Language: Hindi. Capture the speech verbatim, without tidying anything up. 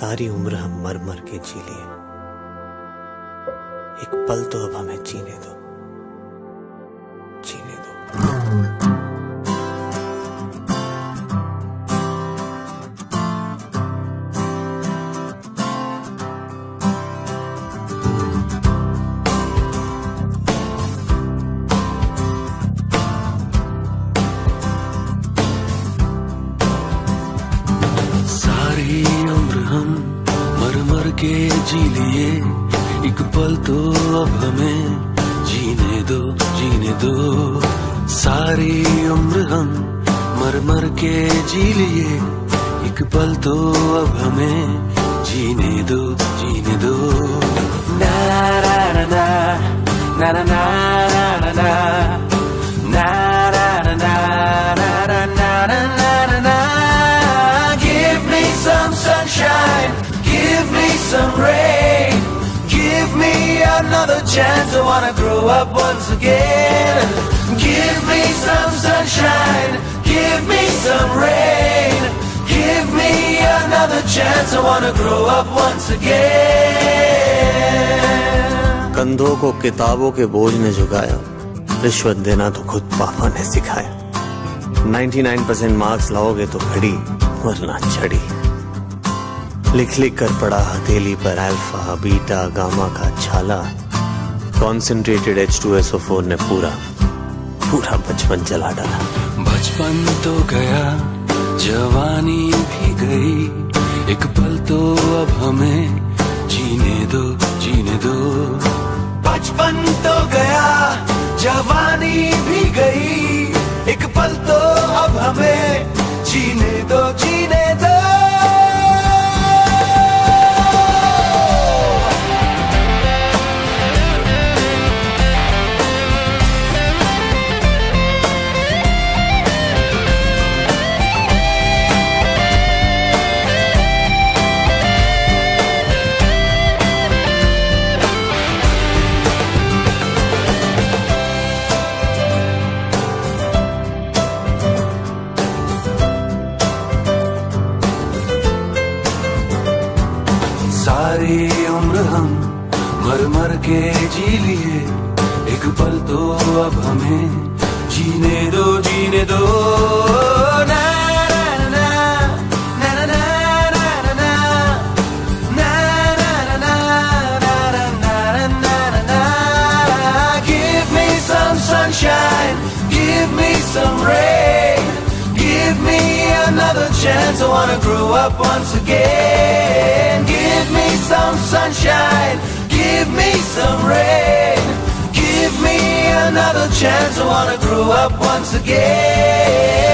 सारी उम्र हम मर मर के जी लिए, एक पल तो अब हमें जीने दो, जीने दो। सारी उम्र हम मर मर के जी लिए, एक पल तो अब हमें जीने दो, जीने दो। सारी उम्र हम मर मर के जी लिए, एक पल तो अब हमें जीने दो, जीने दो। ना ना ना ना ना ना ना ना ना ना ना ना ना ना ना। Give me some sunshine, give me some rain, give me another chance. I wanna grow up once again. Give me some sunshine, give me some rain, give me another chance. I wanna grow up once again. कंधों को किताबों के बोझ ने झुकाया, रिश्वत देना तो खुद पापा ने सिखाया। निन्यानवे परसेंट मार्क्स लाओगे तो घड़ी वरना छड़ी, लिख लिख कर पड़ा हथेली पर अल्फा बीटा गामा का छाला। Concentrated H two S O four ने पूरा पूरा बचपन जला डाला। बचपन तो गया, जवानी भी गई, एक पल तो अब हमें जीने दो, जीने दो। बचपन तो गया, जवानी भी गई, एक पल तो अब हमें जीने दो, जीने दो। सारी उम्र हम मर मर के जी लिए, एक पल तो अब हमें जीने दो, जीने दो। ना ना ना ना ना ना ना ना ना ना ना ना। Give me some sunshine, give me some rain, give me another chance. I wanna grow up once again. Give me some sunshine, give me some rain, give me another chance. I wanna grow up once again.